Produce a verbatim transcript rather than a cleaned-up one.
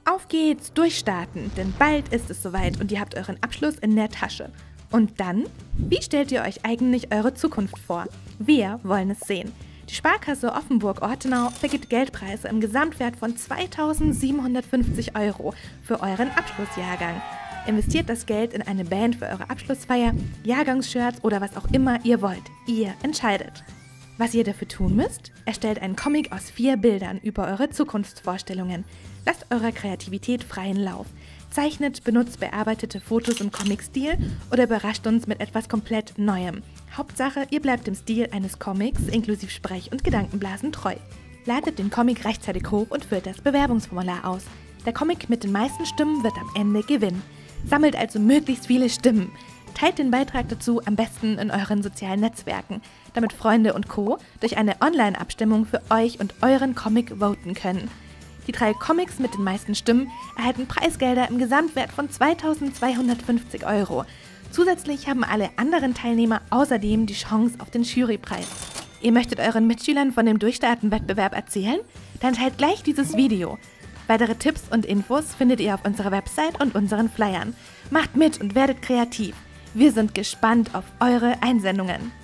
Auf geht's, durchstarten, denn bald ist es soweit und ihr habt euren Abschluss in der Tasche. Und dann? Wie stellt ihr euch eigentlich eure Zukunft vor? Wir wollen es sehen. Die Sparkasse Offenburg-Ortenau vergibt Geldpreise im Gesamtwert von zweitausendsiebenhundertfünfzig Euro für euren Abschlussjahrgang. Investiert das Geld in eine Band für eure Abschlussfeier, Jahrgangsshirts oder was auch immer ihr wollt. Ihr entscheidet. Was ihr dafür tun müsst? Erstellt einen Comic aus vier Bildern über eure Zukunftsvorstellungen. Lasst eurer Kreativität freien Lauf. Zeichnet, benutzt bearbeitete Fotos im Comic-Stil oder überrascht uns mit etwas komplett Neuem. Hauptsache, ihr bleibt dem Stil eines Comics inklusive Sprech- und Gedankenblasen treu. Ladet den Comic rechtzeitig hoch und füllt das Bewerbungsformular aus. Der Comic mit den meisten Stimmen wird am Ende gewinnen. Sammelt also möglichst viele Stimmen. Teilt den Beitrag dazu am besten in euren sozialen Netzwerken, damit Freunde und Co. durch eine Online-Abstimmung für euch und euren Comic voten können. Die drei Comics mit den meisten Stimmen erhalten Preisgelder im Gesamtwert von zweitausendzweihundertfünfzig Euro. Zusätzlich haben alle anderen Teilnehmer außerdem die Chance auf den Jurypreis. Ihr möchtet euren Mitschülern von dem Durchstarten-Wettbewerb erzählen? Dann teilt gleich dieses Video. Weitere Tipps und Infos findet ihr auf unserer Website und unseren Flyern. Macht mit und werdet kreativ. Wir sind gespannt auf eure Einsendungen.